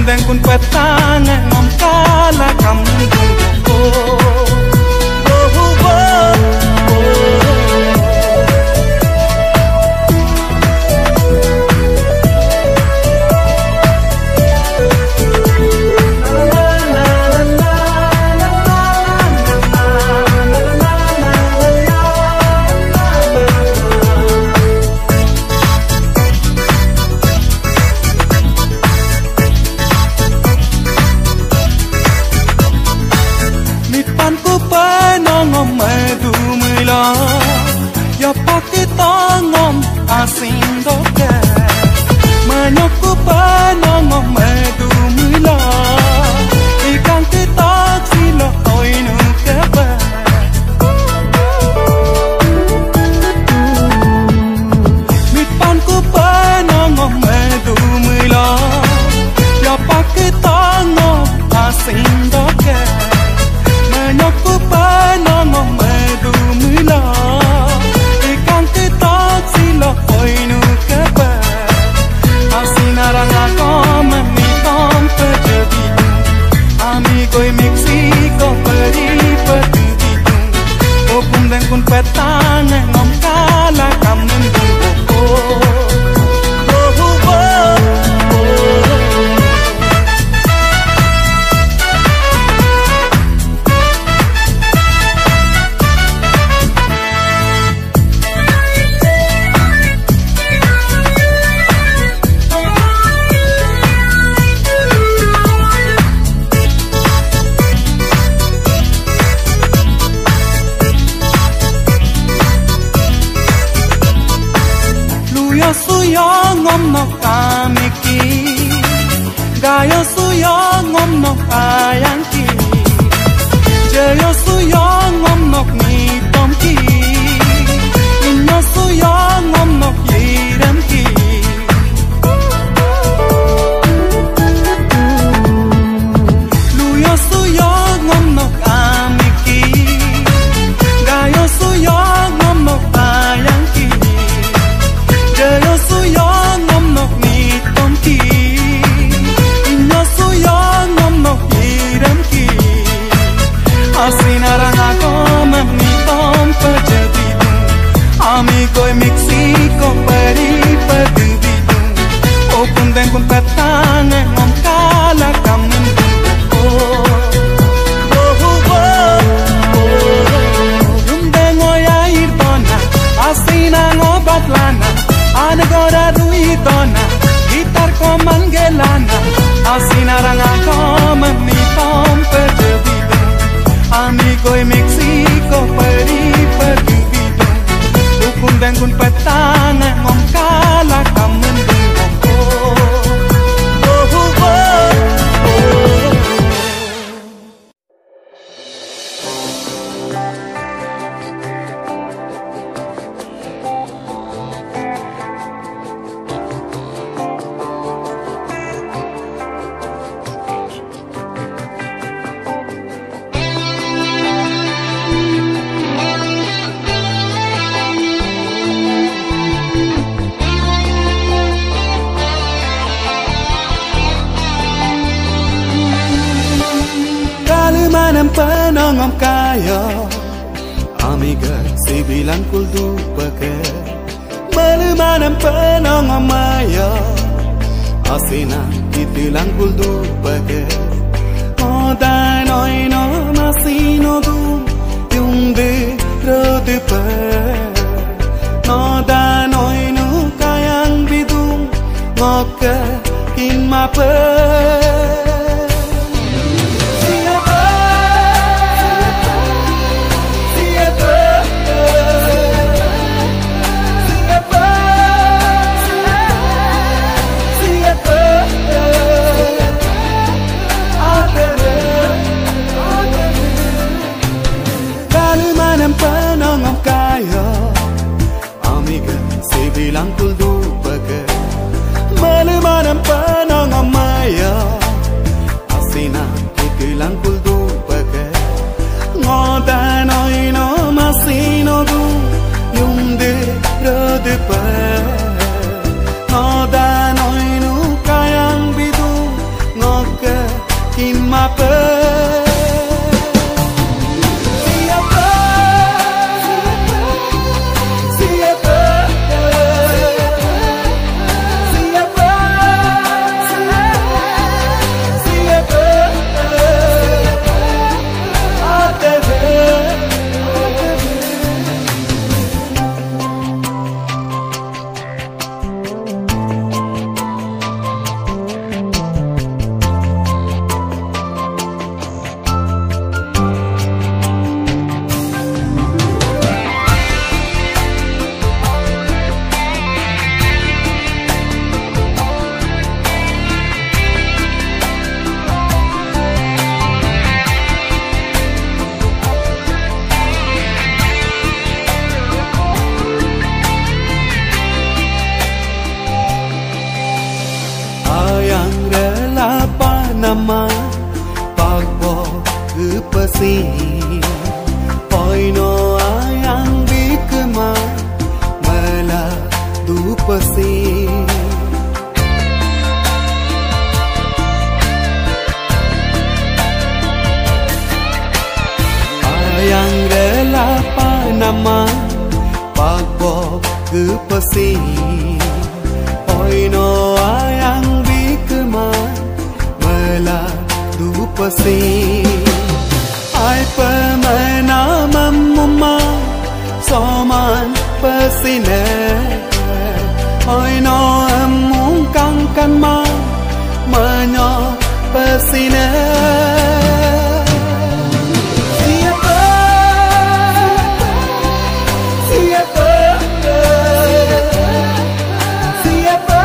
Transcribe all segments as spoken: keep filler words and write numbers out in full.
dan kun petangan ngom kala kamu oh oh oh asing doke menyoku panong medu mula ikan kita silo oinu kebe mitpanku panong medu mula ya pakai tango asing doke menyoku panong medu mula ikan kita silo oinu kebe asinarang ako mamitom perjaditu amigoy Mexico peri pertubitu opung dan kun petang ngom kala kamen buko oh oh oh suyong ngom nok amiki gayo suyong ngom nok ayangki jayo suyong ngom nok nitomki inyo suyong ngom nok yiramki luyo suyong ngom nok amiki gayo suyong ngom nok ayangki jayo suyong ngom nok nitomki inyo suyong ngom nok yiramki asinarang ako mamitom perjaditu amigoy Mexico peri pertubitu opun dan kun petang ngom kala kamen oh oh oh rumden ngoyair dona asinang obat lana anagora ruitona gitar ko mangelana asinarang ako mamitom perjaditu amigoy Mexico peri pertubitu ukun dan kun petang ngom kala kamen buko oh oh oh penongom kaya amiga sibilan kuldu pake malumanam penongom maya asina titilang kuldu pake odan oino masino du yungde rode pe odan oino kayang bidung ngoke kin mape bilang kuldu baga malu manam panang amaya apa siapa siapa siapa siapa ada nama pagbo kepasi poino ayang bikema mela dupasi ayang rela panama pagbo kepasi poino ayang bikema dupasi ai pemana mamma soman pesine oi no mung kang kan ma menyo pesine siapa siapa siapa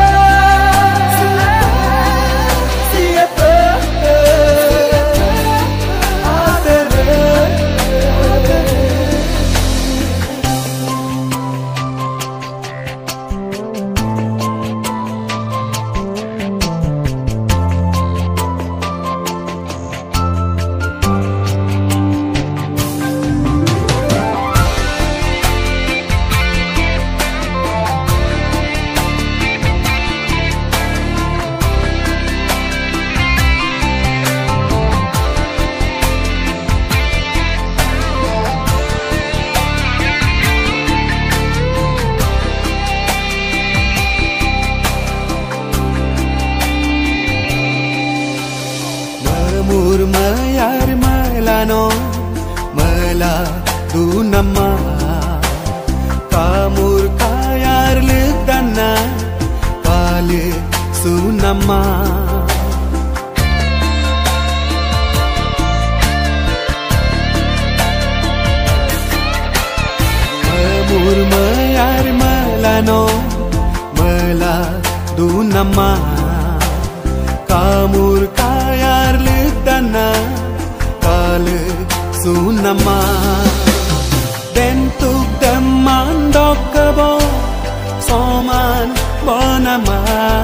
mayar melano mela tu nama kamur kayar legdana kale sunama kamur mayar melano mela tu nama kamur kayar legdana kale sunama bentuk deman dokebo soman bonama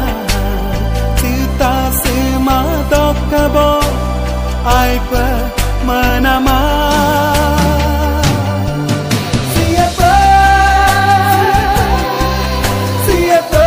cita sema dokebo aipa manama siapa siapa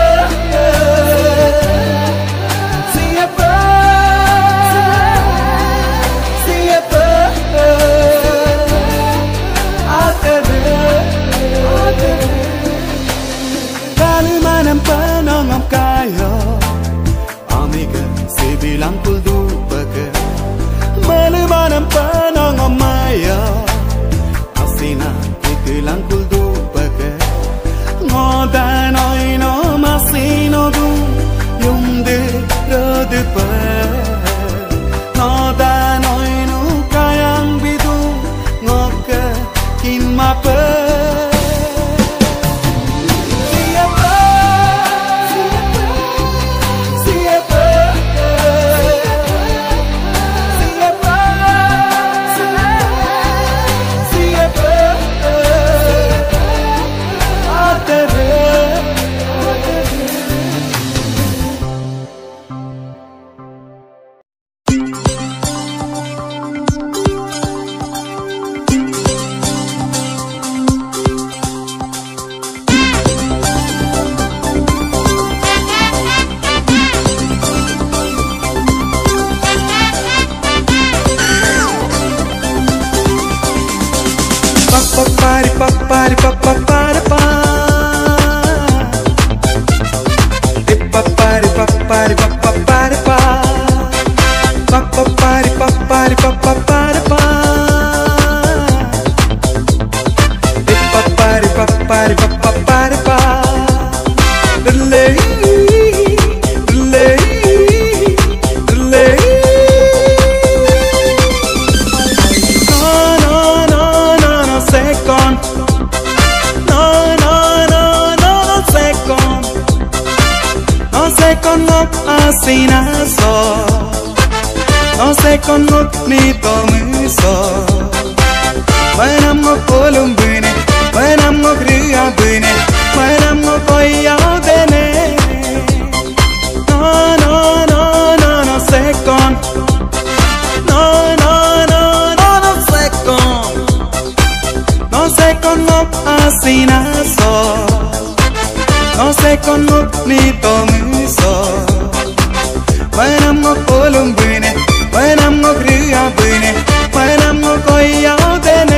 penongom kaya amiga sebilang kuldu peke melemanam penongom maya asina kitilang kuldu peke ngodan oino masino du yumde rode pe ngodan oino kayang bidu ngoke kinmape so no se con ngok ni to mu so Manam ngok polum bune Manam ngok ria bune Manam ngok koya dene No no no no no se con No no no no no se con No se con ngok asina so No se con ngok ni to mu so Manam ngok polum bune Manam ngok ria bune Manam ngok koya dene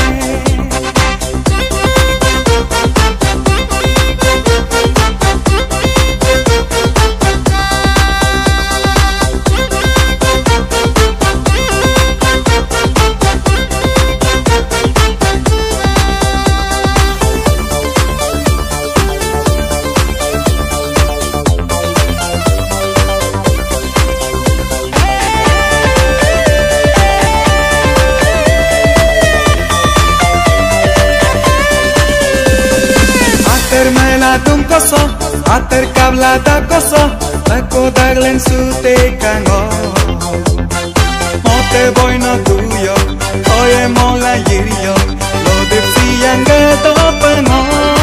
Tuमको सो आतर काबला ताको सो ताको दागलेन सुते कांगो मोते बोइनो तुयो ओये मोला यिरियो लो दिप्सी यंगे तो परमो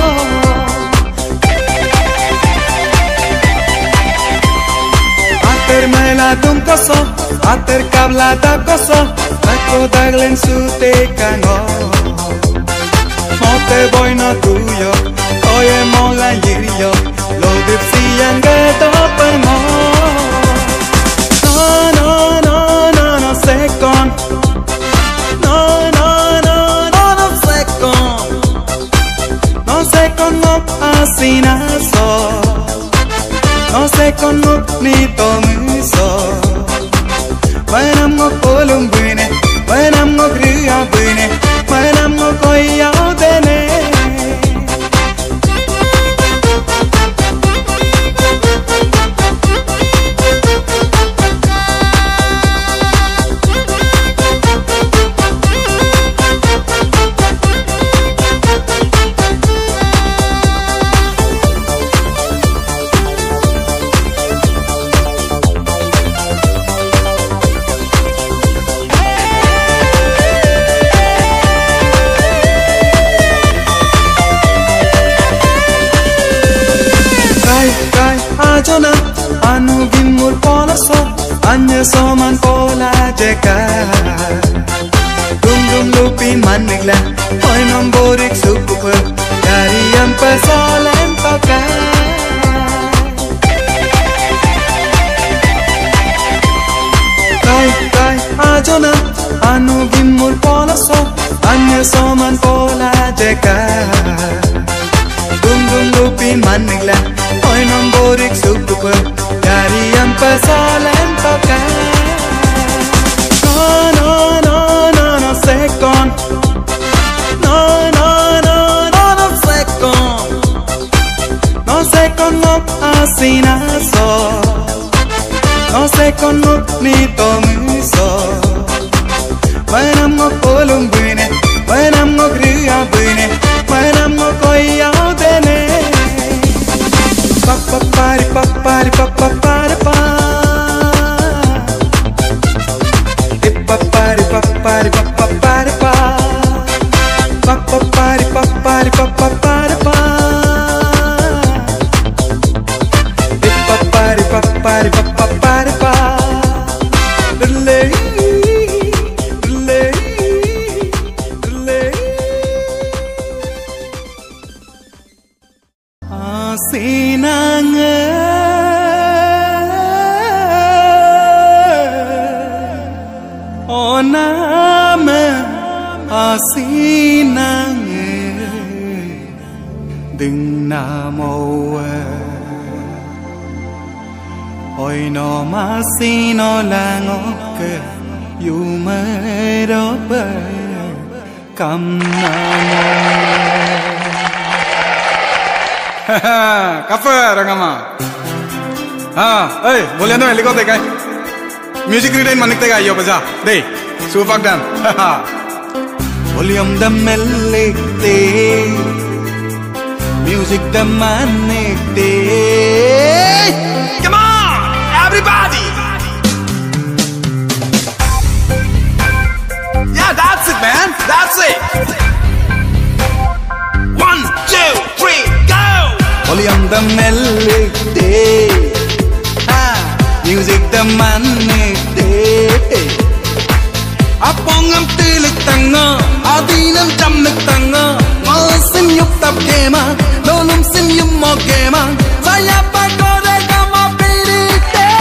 आतर मेला तुमको सो आतर काबला ताको सो ताको दागलेन सुते कांगो मोते बोइनो तुयो Oye mola yirio lo dipsi yanga to parmo No no no no no se con No no no no no se con No se con no asina so No se con no ni to mu so Manam ngok polum bune Manam ngok ria bune Manam ngok koya dene Ajona anu gimul polaso anya soman pola jeka dum dum lupin manigla hoy nomborik super dari am pasalan toka kai kai ajona anu gimul polaso anya soman pola jeka dum dum lupin manigla hoy nomborik super dari am pasalan toka No no no no no se con No no no no no se con No se con no asina so No se con no ni to mu so Manam ngok polum bune Manam ngok ria bune Manam ngok koya dene Pa pa pari pa pari pa pa pari pa E pa pari pa pari pa pa pari pa Pa pa pari pa pari pa pa pari pa E pa pari pa pari pa pa pari pa Dile dile dile Asinang Oname asinang Đừng namo Oi no masino langoke Yumero be Kam namo Kafe rangama Ah, hey, boleh anda helikop deh kan Music retain manik tega yo baza deh Sufak dan Volume the melek de Music the manik de Come on everybody the melody, ah, music the money. Apongam tilik tanga, adinam jamnik tanga, masin yuk tap kema, dolum sin yum mo kema, saya pakore kama pirite.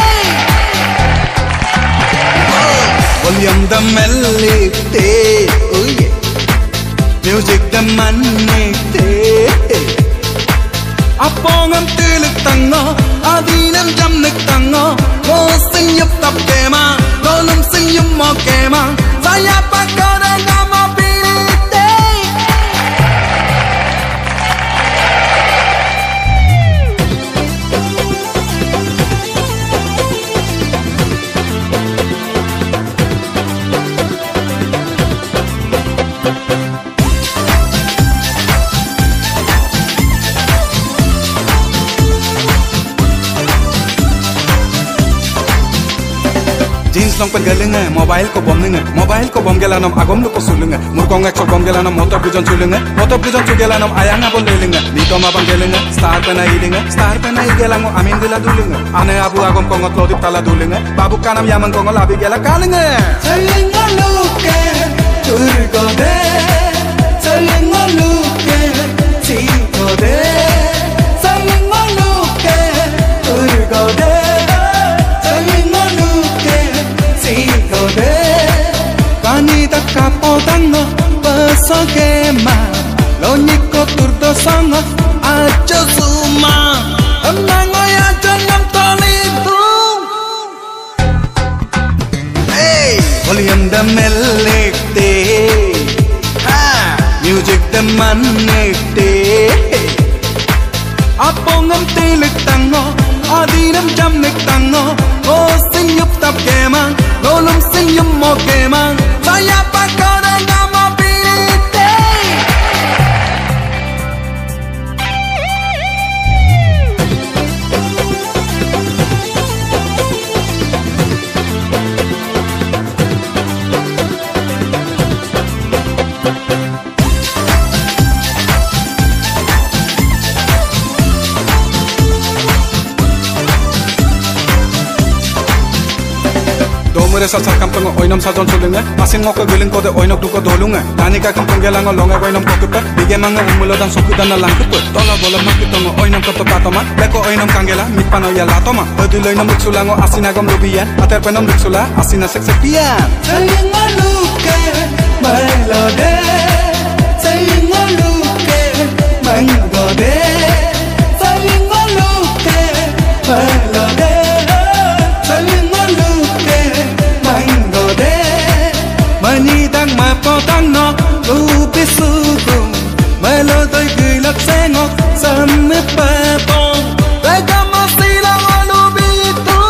Volume the melody, oh yeah, music the money. Apongam tilik tanga, adinam jamnik tanga, masin yuk tap kema, dolum sin yum mo kema. Saya pakore kama pirite. Jeans long pengalenga, mobile ko bom nenga, mobile ko bom gelanam agom lu ko sulunga, murkonga ko bom gelanam motor bujon sulunga, motor bujon su gelanam ayanga bon delinga, nito ma bang gelinga, star pena ilinga, star pena igelango amin dila dulunga, ane abu agom kongot lodip tala dulunga, babu kanam yamang kongo labi gela kalenga. Sayenga luke, turgo de, sayenga luke, siko de, sayenga luke, turgo de. Kanita kapotanga pasagema Loniko turdo sanga aja suma Emango ya janam tolitu. Hey, volume the melody, ah, music the money. Apongam tilik tango, adinam jamnik tango, oh sin yup tap kemang, dolum sin yum mo kemang, saya pakore kama pirite. Sa sa kampung oinam sa jon sulunga, masing ngoko giling kode oinok duko dolunga, nani ka kampung gelango longa oinam kokupa, bige manga umulo dan suku dan langkupa, tola bola makitongo oinam koto katoma, leko oinam kangela mitpano ya latoma, odilo oinam diksulango asinagom lubian, ater penom diksula asina seksepian. Sayang maluke, melode, sayang maluke, menggode, sayang maluke, melode. Manidang mapotang no lupi suku melodoi gilak sengok sampai patong tega masilang alubi itu.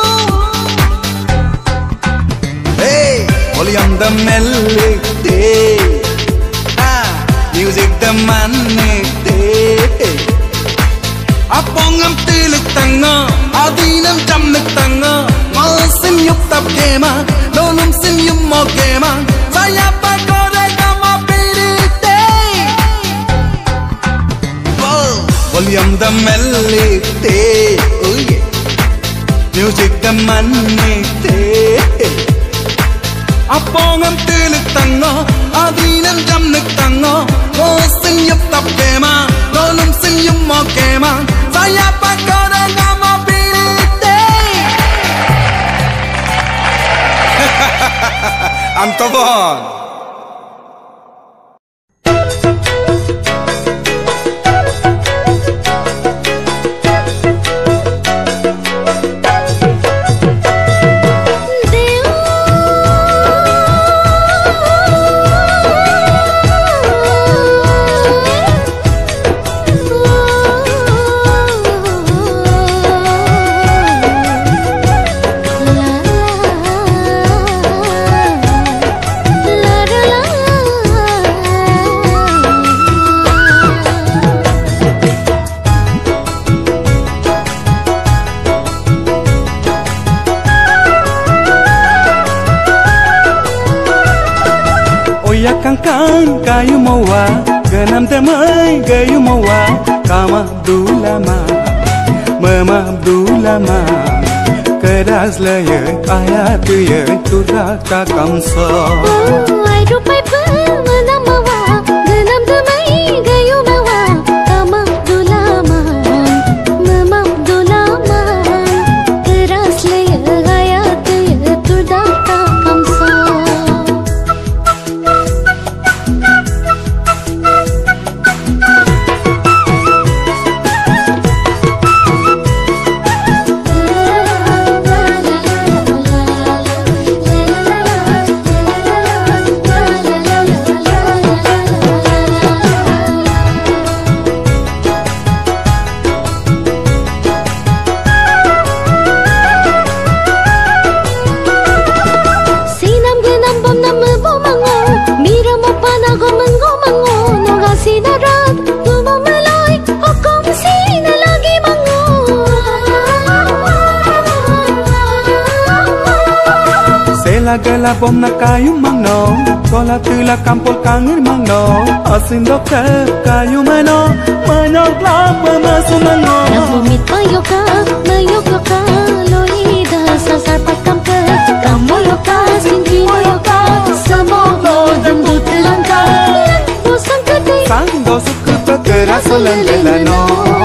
Hey, volume the melody, ah, music the money. Apongam tilik tanga, adinam jamnik tanga, masin yuk tap kema, dolum sin yum mo kema. Saya pakore kama pirite. Volume the melody, oh yeah, music the money. Apongam tilik tanga, adinam jamnik tanga, masin yuk tap kema, dolum sin yum mo kema. Saya pakore kama pirite. Antobon. Kangkang kayu mawa, genam temai kayu mawa, kama dulama. memabdulama keras laya ayat ya turaka kamsa ai rupai pemenamawa genam damai gayu mawa memabdulama memabdulama keras laya ayat ya turaka kamsa Gala bom na kayu mangno kola tula kampol kangir mangno asin dokter kayu mano manok lama masuk mangno nabumit payoka mayoka loida sasar pakam ke kamoyoka singki moyoka samogo jambu telangka bosan kete sang dosuk ke keras lelano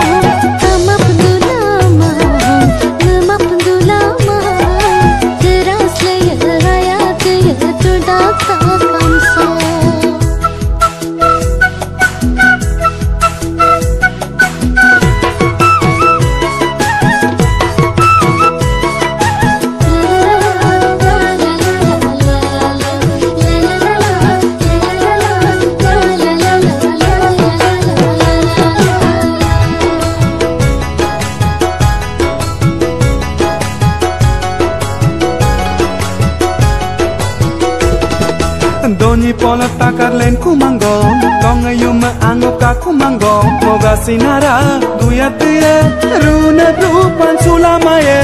Doni pola takar len kumanggong Kong ayu maanggap kaku manggong Moga sinara duya tira Runa rupan sulamaya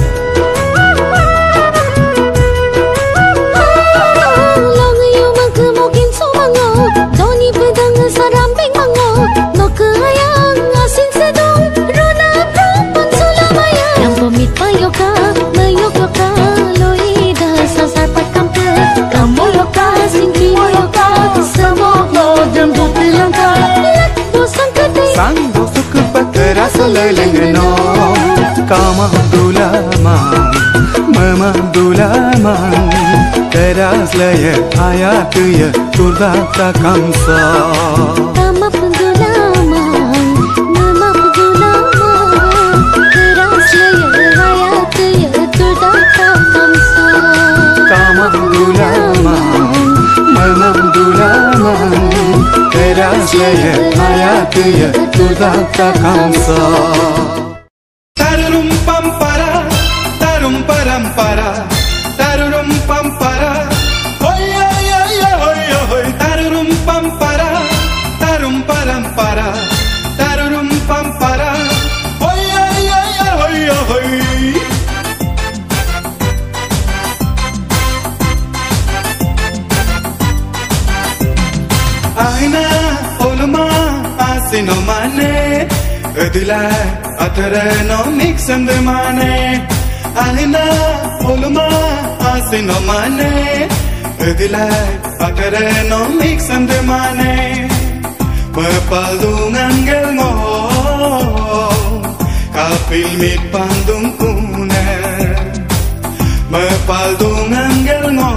Long ayu magkemokin sumango Doni pedang sarambing mango No keayang asin sedong Runa rupan sulamaya Yang pemit payoka Mayoka loida sasar pakam ke Kamoyoka singki moyoka Samogo jambu telangka bosan kete sang dosuk ke keras lelengno Kama abdulama Mama abdulama keras laya ayat ya turdata kamsa Kama pendulama Mama pendulama keras laya ayat ya turdata kamsa Kama abdulama Mama abdulama keras laya ayat ya turdata kamsa Tarum pampara tarum parampara tarum pampara hoy hoy hoy hoy tarum pampara tarum parampara tarum pampara hoy hoy hoy hoy Aina olma asino mane Adila atara no mix and the mane Aina olma asino mane Adila atara no mix and the mane Mapaldung angel mo Kapil mit pandung kune Mapaldung angel mo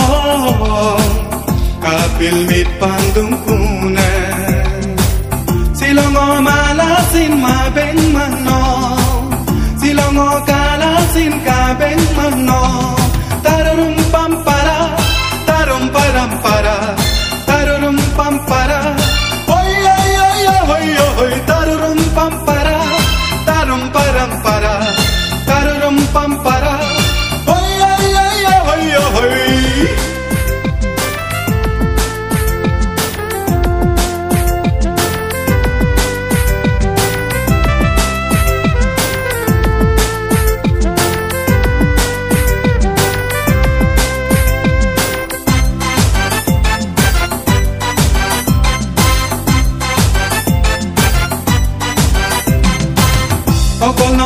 Kapil mit pandung kune Silongo malasin mabeng mano Silongo kalasin kabeng mano Tarum pampara Tarum parampara Tarum pampara Hoy hoy hoy hoy hoy Tarum pampara Tarum parampara Tarum pampara Hoy hoy hoy hoy hoy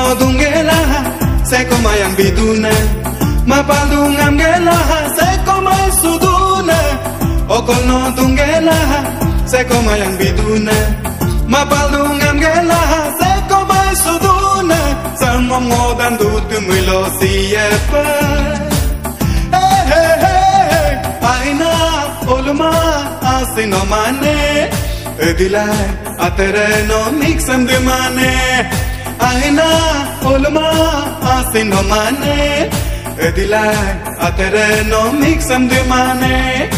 dungela se komayang biduna mapaldungam gela se komay suduna okono dungela se komayang biduna mapaldungam gela se komay suduna samom ngodan dut milo siapa hey hey hey aina olma asino mane dilai atereno mixam de mane aina olma asino mane dilai atereno mixam de mane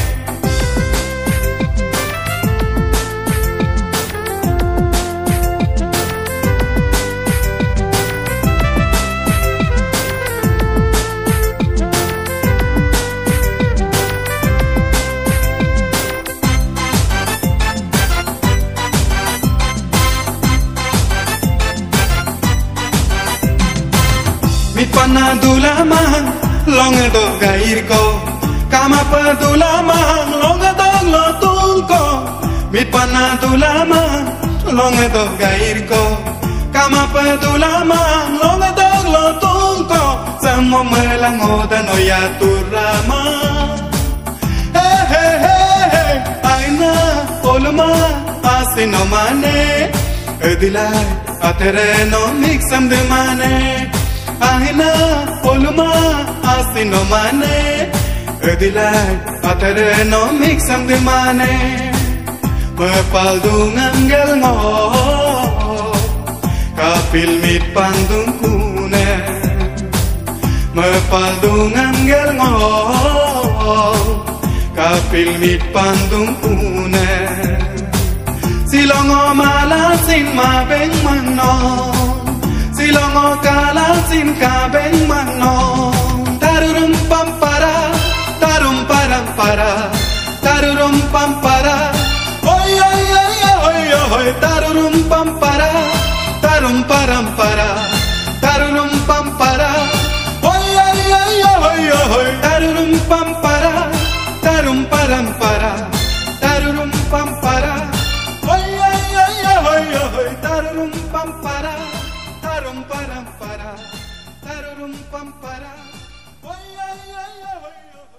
Pana dulamang long do gair ko kama pa dulamang long do lotul ko mit pana dulamang long do gair ko kama pa dulamang long do lotul ko samo melang odan oya turama hey hey hey aina olma asino mane dilai atereno mixam de mane aina olma asino mane dilai atereno mixam de mane mapaldungan gel ngo kapil mit pandung kune mapaldungan gel ngo kapil mit pandung kune silongo malasin mabeng mano silongo kalasin kabeng mano tarurum pampara tarum param para tarurum pampara oi oi oi oi oi tarurum pampara tarum param para tarurum pampara oi oi oi oi oi tarurum pampara tarum param para tarurum pampara oi oi oi oi oi tarurum pampara tarum param para tarurum pampara oi oi oi oi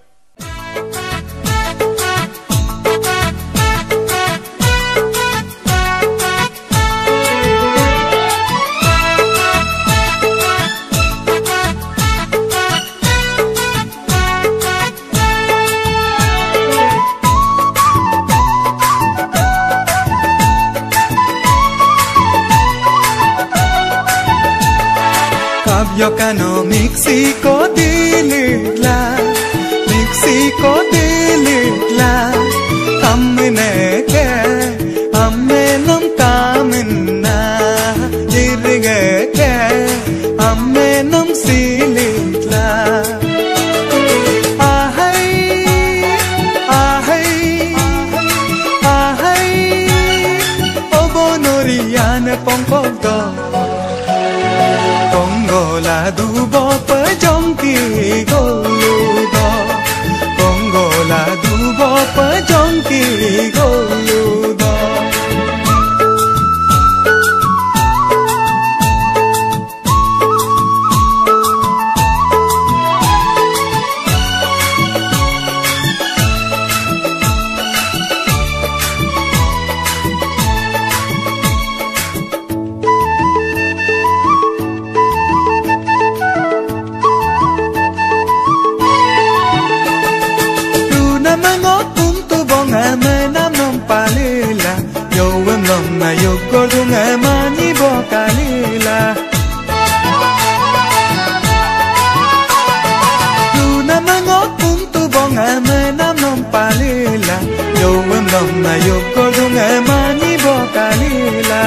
Yokano Mexico dilila Mexico dilila amne ke amme nam kamna dirge ke amme nam silila ahai ahai ahai obonorian pongpodo Congola dubo pa jonki goludo Congola dubo pa jonki goludo yo gordunga mani bokalila Luna mango punto bonga menam non palila yo wemlom na yo gordunga mani bokalila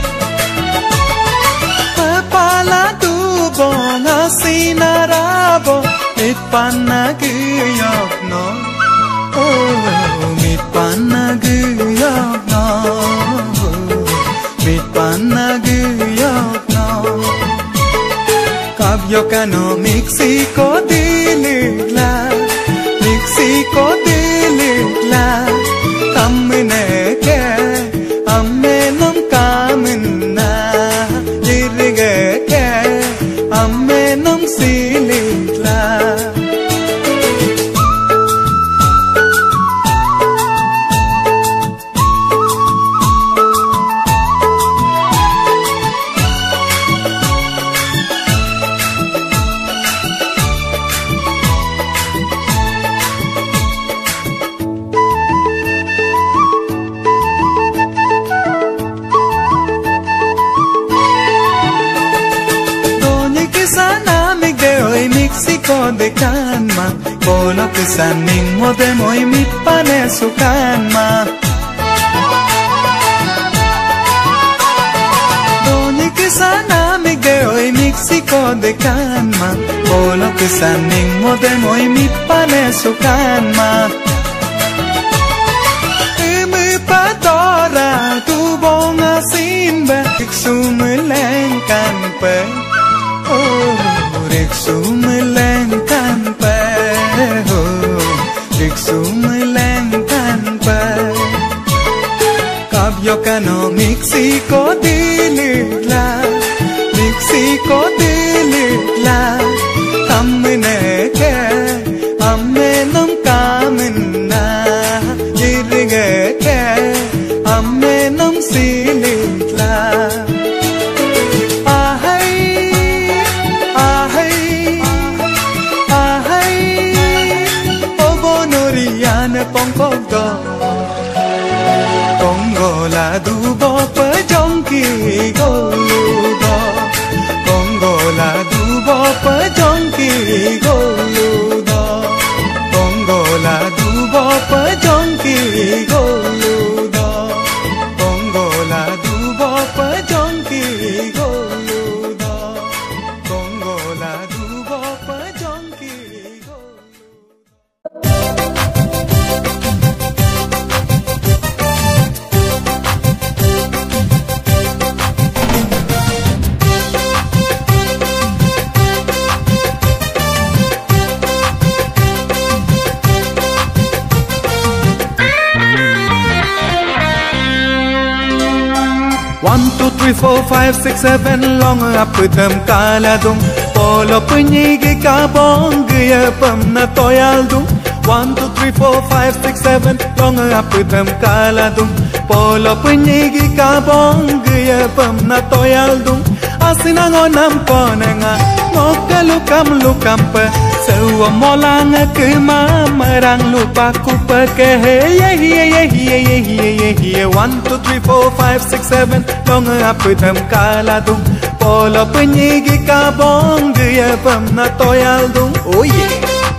Pala tu bonga sinarabo it panagiyok no Oh mit panagiyok no mit panagiyok no Kabyokano Mexico dilila Mexico dilila kamne ke amme nam kamna dirge ke Mexico de Canma, Polo que sanimo de moi mi pane su canma. Doni que sana mi de hoy Mexico de Canma, Polo que sanimo de moi mi pane su canma. Y mi padora tu bonga simba, sumulen canpe. Oh, Riksumulen tanpa, oh, Riksumulen tanpa. Kabyo kano Mexico dilitla, Mexico dilitla. Kamne ke, amme nam kamna, jirge ke, amme nam silitla. Pongkogo Kongo la dubo pa jonki goludo Kongo la dubo pa jonki goludo Kongo la dubo pa jonki goludo Kongo la dubo pa jonki goludo Kongo la dubo pa jonki One, two, three, four, five, six, seven, long up with them kaladum. Polo penyigi kabong gaya pam na toyaldum. One, two, three, four, five, six, seven, long up with them kaladum. Polo penyigi kabong gaya pam na toyaldum. Asinangonam konenga, ngokalukam lukam pe. Sewa molang ke mamarang lupa kupa ke hey yeah yeah yeah yeah yeah yeah yeah. One, two, three, four, five, six, seven, long up with them kaladum. Polo penyigi kabong gaya pam na toyaldum. Oh yeah.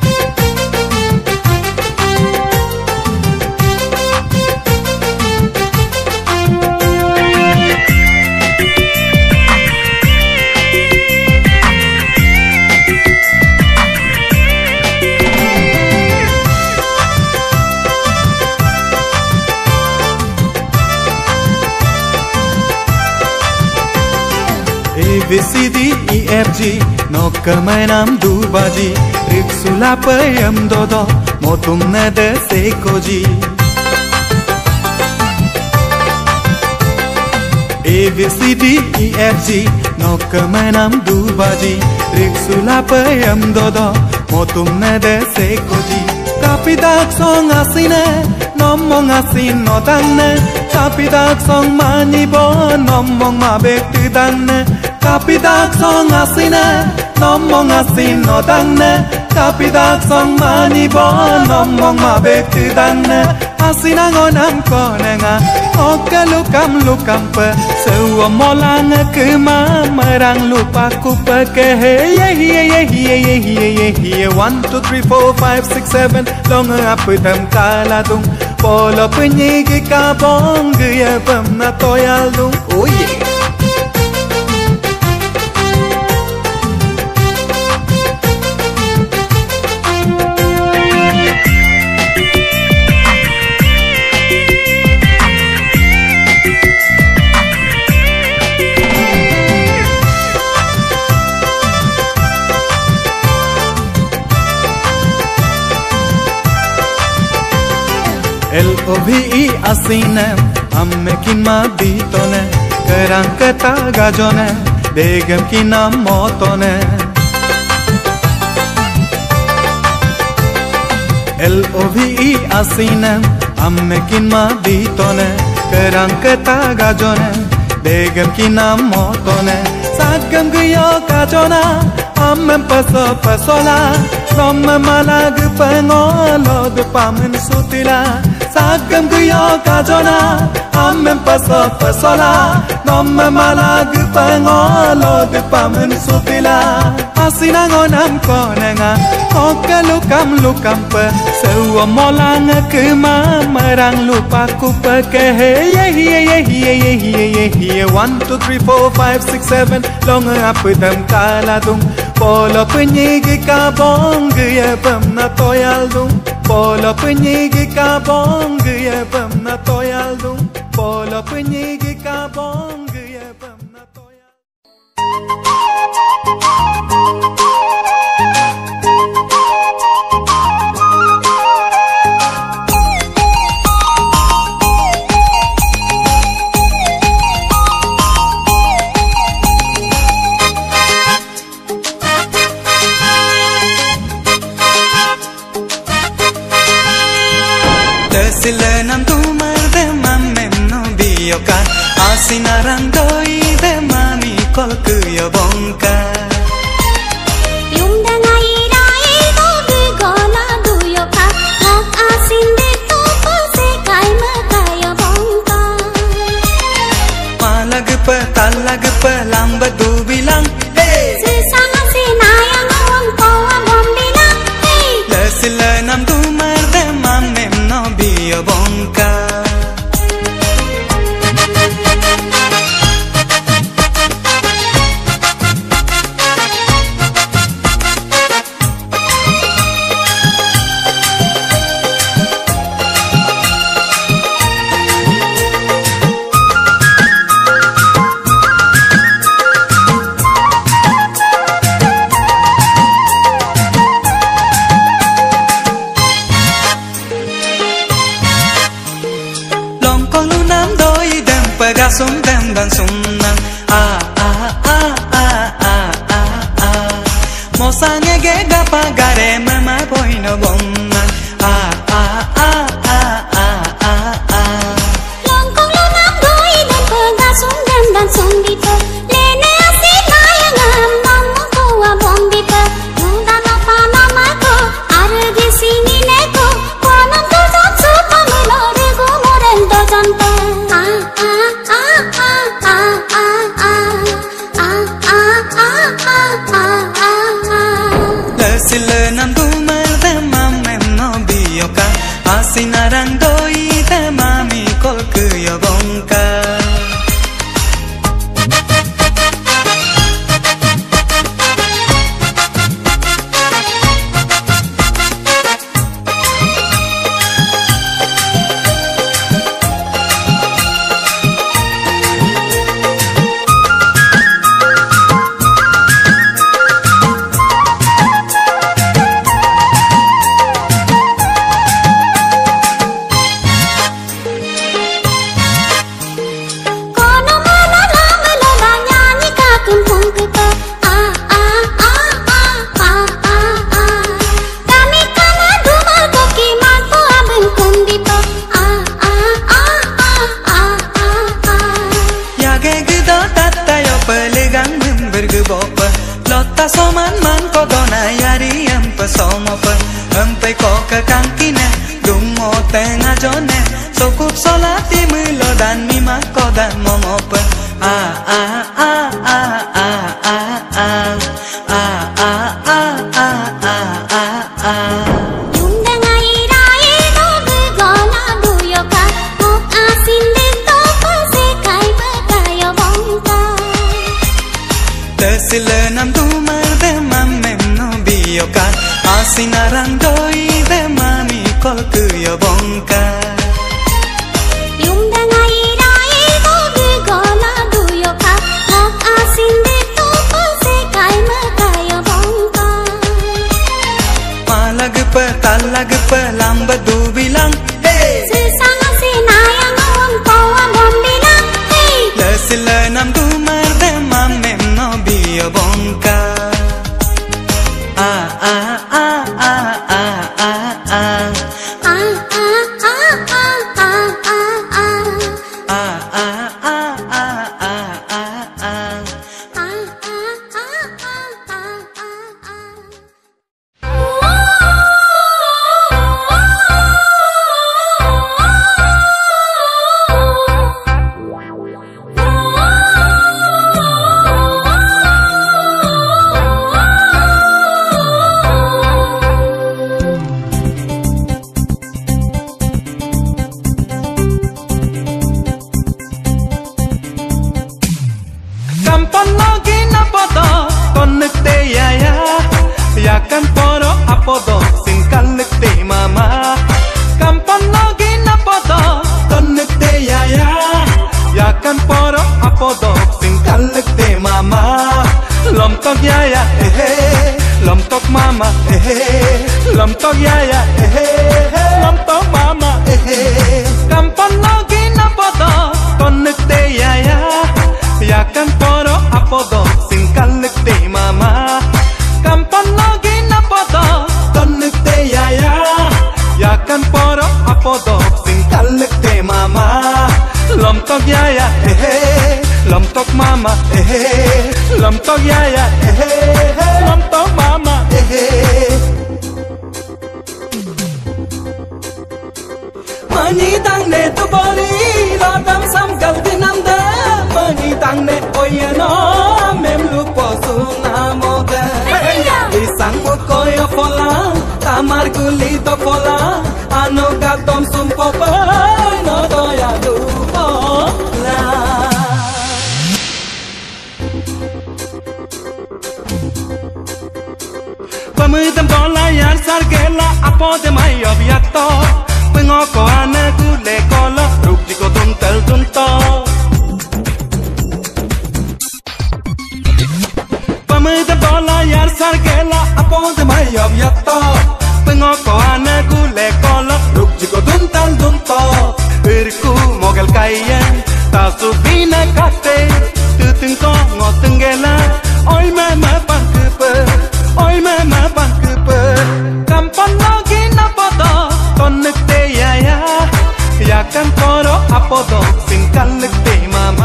A, B, C, D, E, F, G Nokka mainam dubaji Riksula payam dodo Motum nade sekoji A, B, C, D, E, F, G Nokka mainam dubaji Riksula payam dodo Motum nade sekoji Kapidak song asine Nomong asin notanne Kapidak song manibo Nomong mabekti danne Kapidak song asine Nomong asin notanne Kapidak song manibo Nomong mabekti danne Asinangonam konenga Okalukam lukam pe Sewa molang ke mamarang lupa kupa ke hey yeah yeah yeah yeah yeah yeah yeah. One, two, three, four, five, six, seven, long up with them kaladum. Polo penyigi kabong gaya pam na toyaldum. Oh yeah. L O V E asine amme kinma bitone karankata gajone begam kinna motone L O V E asine amme kinma bitone karankata gajone begam kinna motone sagam gyo gajona amme paso pasola Nomme malag pangolod pamen sutila Sagam gyo kajona Amen paso pasola Nomme malag pangolod pamen sutila asinangonam konanga oka lukam lukam pe sewa molang ke marang lupa ku pe hey yeah yeah yeah yeah yeah yeah one two three four five six seven long apa tam kala dung polo penyigi kabong ya pam na toyal dung polo penyigi kabong ya pam na toyal dung polo penyigi kabong ya pam na toyal. Silenam tu merde mamem no bioka asinarang doi de mami kolku yo bonka yung dangai rai do du gola du yoka hak asin de to po se kai ma kai bonka palag pa talag pa lamba du bilang hey se sang se nayang on ko bom bilang hey le silenam tu merde mamem no bio bonka sum dem dan sum nam ah ah ah ah ah ah ah mosanya ge gapa gare mama boy no bomma ah ah ah ah ah ah ah long kong lo nam doi dem pa ga sum dem dan sum di pa le ne asi nayang am nam ko wa bom di pa nung da na pa na ma ko ar gi sini ne ko ko nam to so so pa me lo re go moren do jan pa ah ah silenam tu merde mamem no bioka asinarang doi de mami kolku yo bonka lotta soman man ko dona yari ampa somopa ampe ko ka kankine dumo tenga jone sokup solati mulo dan mi mako dan momopa ah ah ah ah ah ah ah ah ah ah ah ah ah yung dangai rai do du gola du yoka hak asin de to po se kai ma kai bonka silenam tu merde mamem no bioka asinarang doi de mami kolku yo bonka yung dangai rai do du gola du yoka hak asin de to po se kai ma kai bonka palag pa talag pa lamba du bilang hey se sang se nayang on ko bom bilang hey le silenam tu merde mamem no bio bonka ah ah ah ah ah ah ah lom tok yaya lom tok mama kampon lagi na poto konek te yaya yakan poro apodo sing kalek te mama kampon lagi na poto konek te yaya yakan poro apodo sing kalek te mama lom tok yaya lom tok mama lom tok yaya lom tok mama mani tang ne tu boli lo dam sam gal dinam da mani tang ne oye no mem lu po su na mo da isang po koyo fola tamar guli to fola ano ga tom sum po pa no do ya du fola pamudam bola yan sargela apo de mai obyato pengoko ana gule kola rukji ko tuntel tunto pamudam bola yan sargela apo de mai obyato pengoko ana gule kola rukji ko tuntel tunto irku mogal kayen ta subina kate tutung ko ngoteng gela oi mama pangkepe oi mama pangkepe kampon lagi na poto konek te yaya yakan poro apodo sing kalek te mama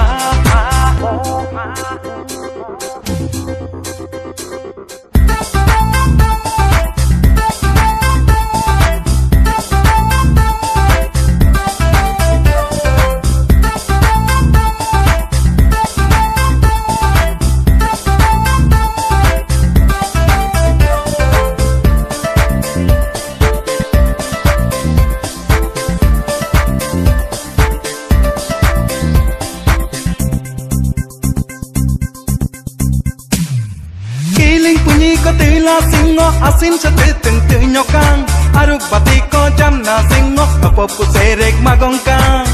singo asin chate teng teng nyokang aruk bati ko jam na singo apo puserek magongkang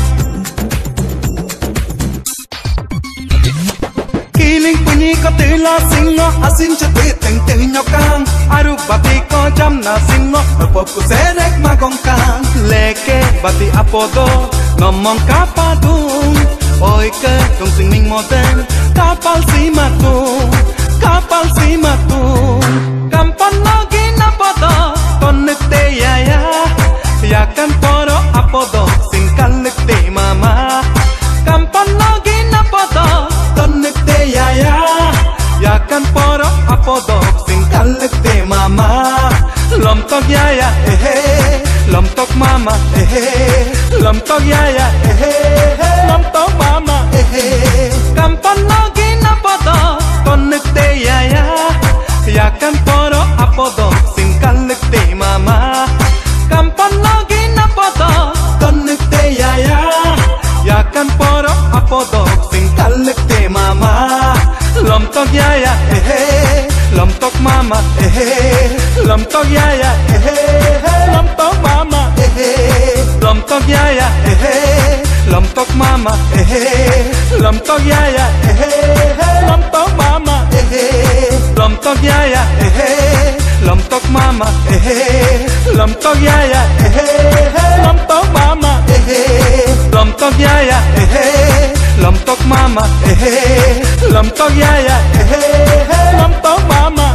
kiling punyi ko tila singo asin chate teng teng nyokang aruk bati ko jam na singo apo puserek magongkang leke bati apodo ngomong kapadung oi ke tung sing ning moten kapal si matung kapal si matung kampon lagi na poto konek te yaya yakan poro apodo sing kalek te mama kampon lagi na poto konek te yaya yakan poro apodo sing kalek te mama lom tok yaya lom tok mama lom tok yaya lom tok mama kampon lagi na poto konek te yaya yakan poro apodo sing kalek te mama kampon lagi na poto konek te yaya yakan poro apodo sing kalek te mama lom tok yaya lom tok mama lom tok yaya lom tok mama lom tok yaya lom tok mama lom tok yaya lom tok mama lom tok yaya lom tok mama lom tok yaya lom tok mama lom tok yaya lom tok mama lom tok yaya lom tok mama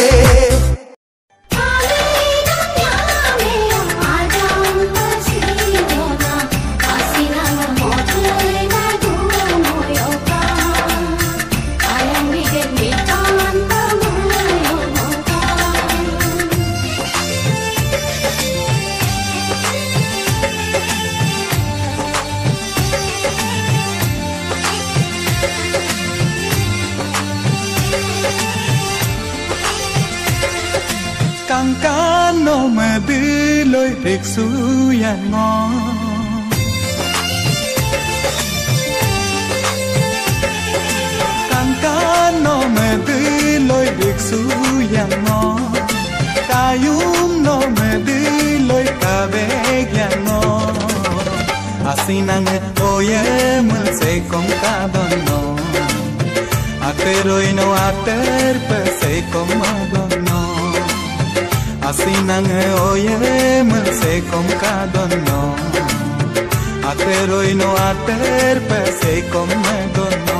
Kang kano madiloy riksuyan mo Kang kano madiloy riksuyan mo Kayum no madiloy kabegyan mo Asinang oye mulse kong kadono Ateroy no ater pese kong madono Asinang oye mense kom kadono Ateroy no ater pese kom medono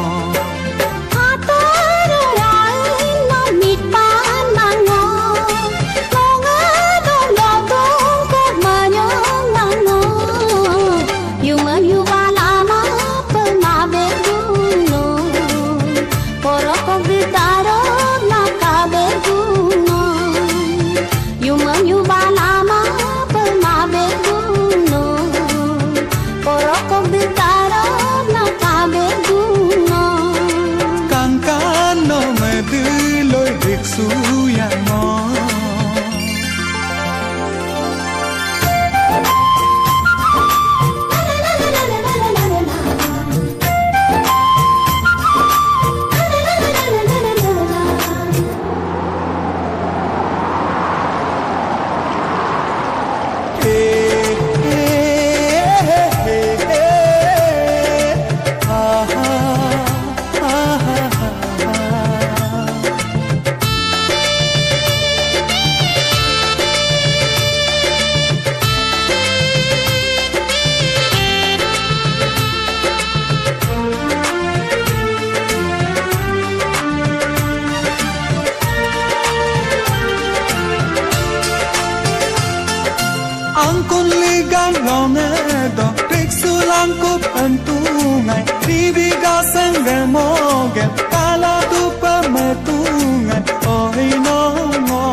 Angkun ligang lomedo Riksulang ku pentungai Dibiga senggemogen Kala tu pemetungan Oi nongo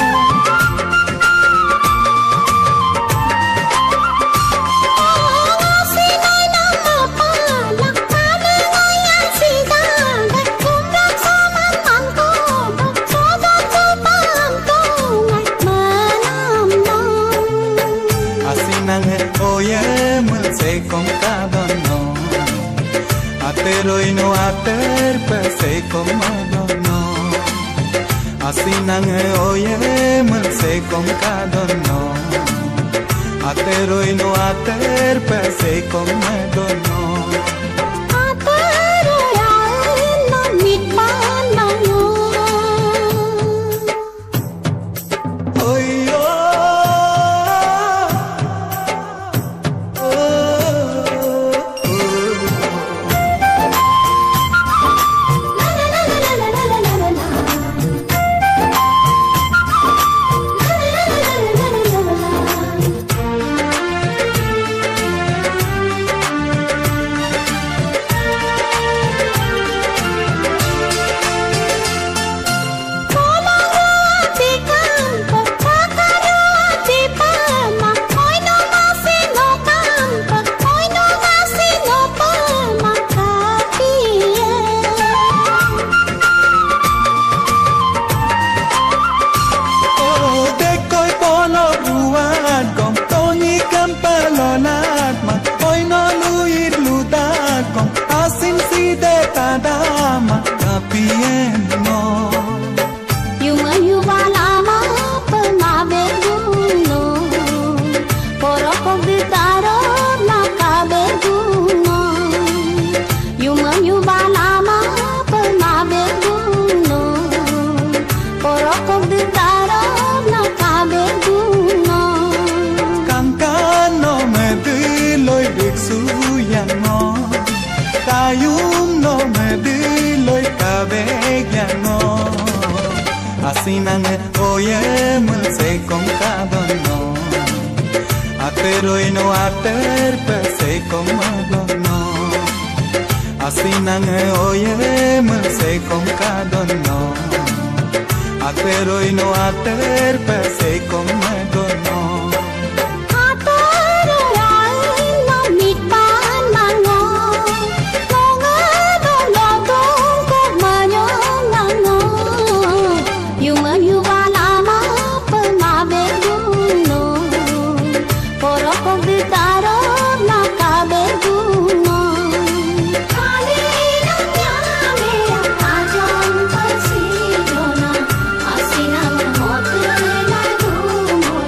Kom kadono Ateroy no ater pese kom madono Asinang oye mense kom kadono Ateroy no ater pese kom madono Ateroy no mit manango Oy Dama kapieno Yuma yuma lama pema beguno Poroko gitaro naka beguno Yuma yuma lama pema beguno Poroko gitaro naka beguno Kankano mediloy biksu yango Kayum no me diloy kabegyano Asinang oye mense kom kadono Ateroy no ater pese kom madono Asinang oye mense kom kadono Ateroy no ater pese kom madono Asinang motu lagu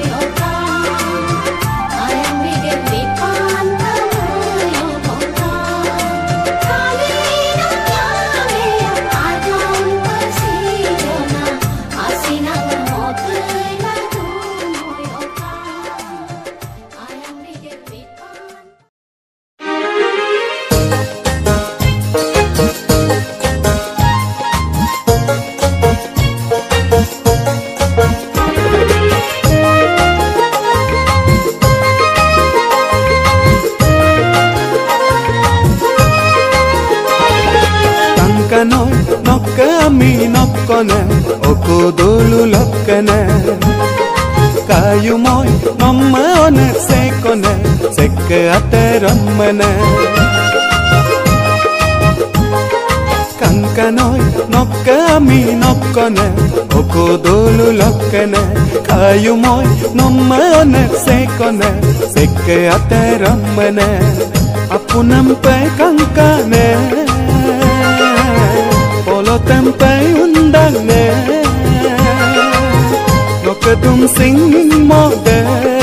nokkone okodolu lokkene kayu moy nomma one sekone sekke aterammene kankanoy nokka ami nokkone okodolu lokkene kayu moy nomma one sekone sekke aterammene apunampe kankane polo tempe undane nokadum sing mode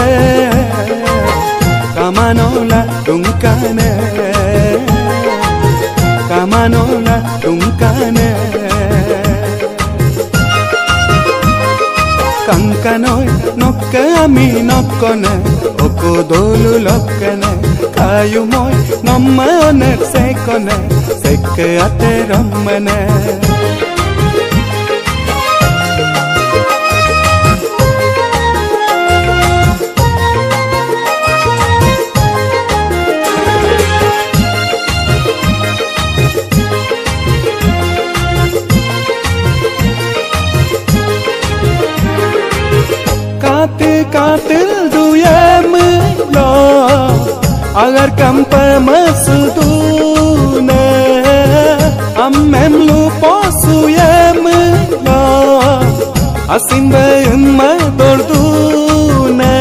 kamanola tungkane kamanola tungkane kankanoy nokka ami nokkone okodolu lokkene kayu moy nomma one sekone sekke aterammene katil duyem lo agar kampa masudune ammem lu posuyem lo asimbe umma dordune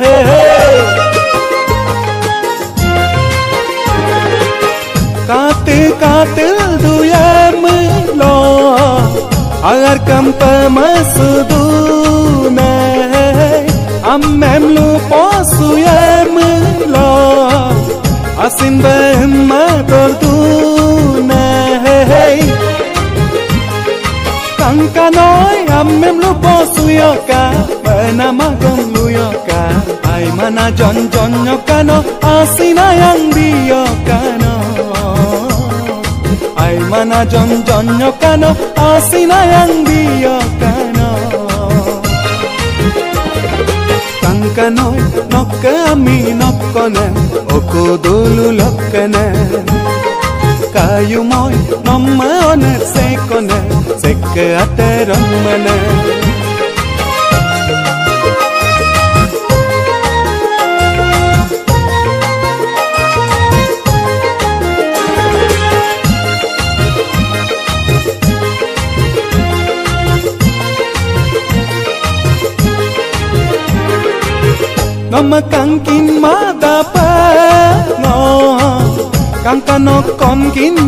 katil katil duyem lo agar kampa masudune ammem lu posuyem lo asimbe umma dordune kankanoy ammem lu posuyoka benama gomluyoka ay mana jon jon nyokano asina yang biyokano ay mana jon jon nyokano asina yang biyokano kankanoy nokka ami nokkone okodolu lokkene kayu moy nomma one sekone sekke aterammene Nama kangkin madapa no kangkano konkin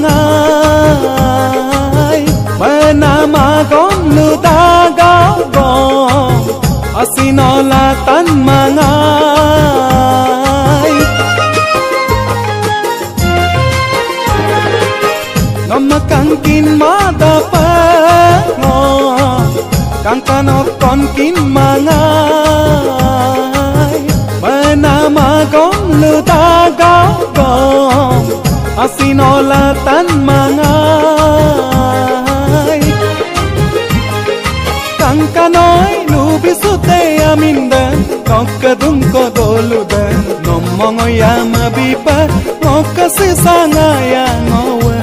mangai menama kon ludagao go asinolatan mangai Nama kangkin madapa no kangkano konkin mangai Menama gong ludagao gong asinolatan mangai Kankanoy lubisute amindan nokkadum kodoludan nommongoy amabipa nokkasisangaya ngowe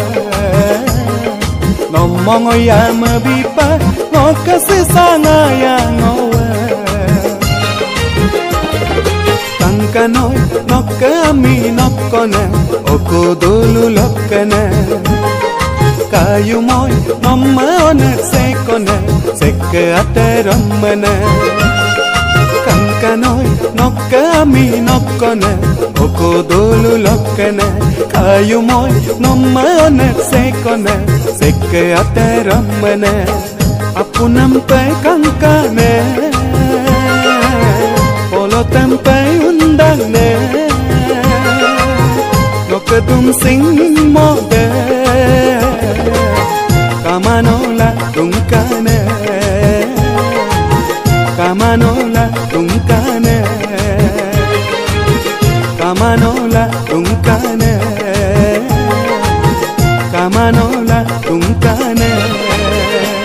nommongoy amabipa nokkasisangaya ngowe kankanoy nokka ami nokkone okodolu lokkene kayu moy nomma one sekone sekke aterammene kankanoy nokka ami nokkone okodolu lokkene kayu moy nomma one sekone sekke aterammene apunampe kankane polo tempe undane nokadum sing mode kamanola tungkane kamanola tungkane kamanola tungkane kamanola tungkane